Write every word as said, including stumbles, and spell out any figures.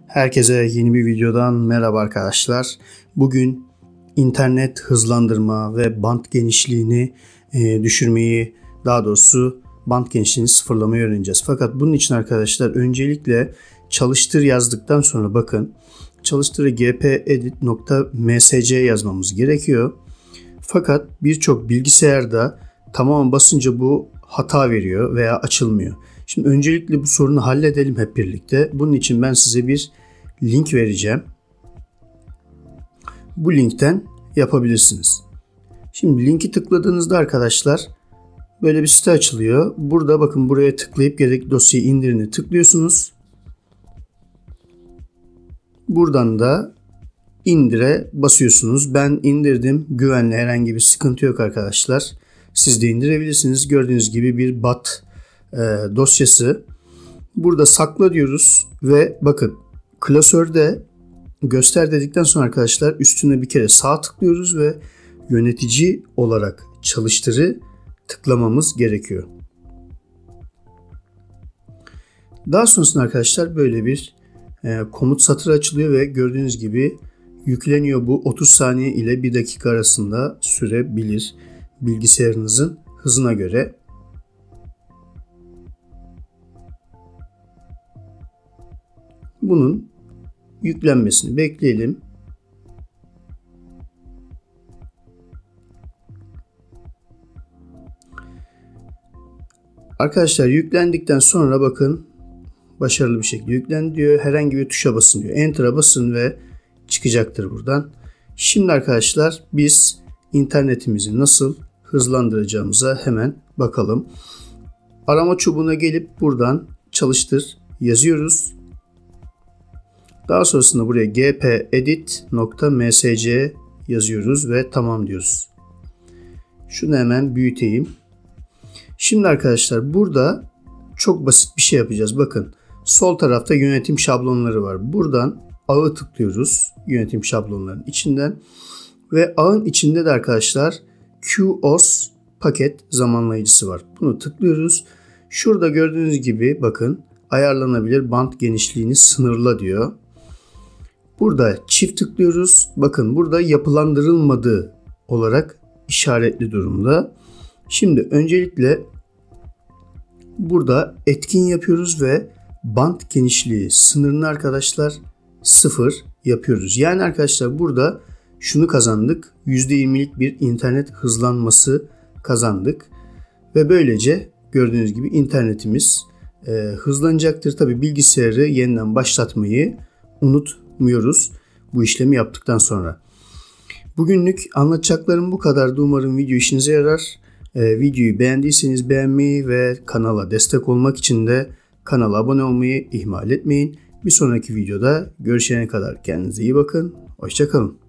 Herkese yeni bir videodan merhaba arkadaşlar. Bugün internet hızlandırma ve bant genişliğini e, düşürmeyi, daha doğrusu bant genişliğini sıfırlamayı öğreneceğiz. Fakat bunun için arkadaşlar öncelikle çalıştır yazdıktan sonra bakın çalıştırı gpedit nokta msc yazmamız gerekiyor. Fakat birçok bilgisayarda tamamen basınca bu hata veriyor veya açılmıyor. Şimdi öncelikle bu sorunu halledelim hep birlikte. Bunun için ben size bir link vereceğim. Bu linkten yapabilirsiniz. Şimdi linki tıkladığınızda arkadaşlar böyle bir site açılıyor. Burada bakın buraya tıklayıp gerekli dosyayı indirini tıklıyorsunuz. Buradan da indire basıyorsunuz. Ben indirdim. Güvenli, herhangi bir sıkıntı yok arkadaşlar. Siz de indirebilirsiniz. Gördüğünüz gibi bir bat e, dosyası. Burada sakla diyoruz ve bakın klasörde göster dedikten sonra arkadaşlar üstüne bir kere sağ tıklıyoruz ve yönetici olarak çalıştırı tıklamamız gerekiyor. Daha sonrasında arkadaşlar böyle bir e, komut satırı açılıyor ve gördüğünüz gibi yükleniyor. Bu otuz saniye ile bir dakika arasında sürebilir bilgisayarınızın hızına göre. Bunun yüklenmesini bekleyelim. Arkadaşlar yüklendikten sonra bakın başarılı bir şekilde yüklendi diyor. Herhangi bir tuşa basın diyor. Enter'a basın ve çıkacaktır buradan. Şimdi arkadaşlar biz internetimizi nasıl hızlandıracağımıza hemen bakalım. Arama çubuğuna gelip buradan çalıştır yazıyoruz. Daha sonrasında buraya gpedit nokta msc yazıyoruz ve tamam diyoruz. Şunu hemen büyüteyim. Şimdi arkadaşlar burada çok basit bir şey yapacağız. Bakın sol tarafta yönetim şablonları var. Buradan ağı tıklıyoruz yönetim şablonlarının içinden ve ağın içinde de arkadaşlar Q O S paket zamanlayıcısı var. Bunu tıklıyoruz. Şurada gördüğünüz gibi bakın ayarlanabilir bant genişliğini sınırla diyor. Burada çift tıklıyoruz. Bakın burada yapılandırılmadığı olarak işaretli durumda. Şimdi öncelikle burada etkin yapıyoruz ve bant genişliği sınırını arkadaşlar sıfır yapıyoruz. Yani arkadaşlar burada şunu kazandık. yüzde yirmilik bir internet hızlanması kazandık. Ve böylece gördüğünüz gibi internetimiz e, hızlanacaktır. Tabi bilgisayarı yeniden başlatmayı unutmuyoruz bu işlemi yaptıktan sonra. Bugünlük anlatacaklarım bu kadardı. Umarım video işinize yarar. E, videoyu beğendiyseniz beğenmeyi ve kanala destek olmak için de kanala abone olmayı ihmal etmeyin. Bir sonraki videoda görüşene kadar kendinize iyi bakın. Hoşça kalın.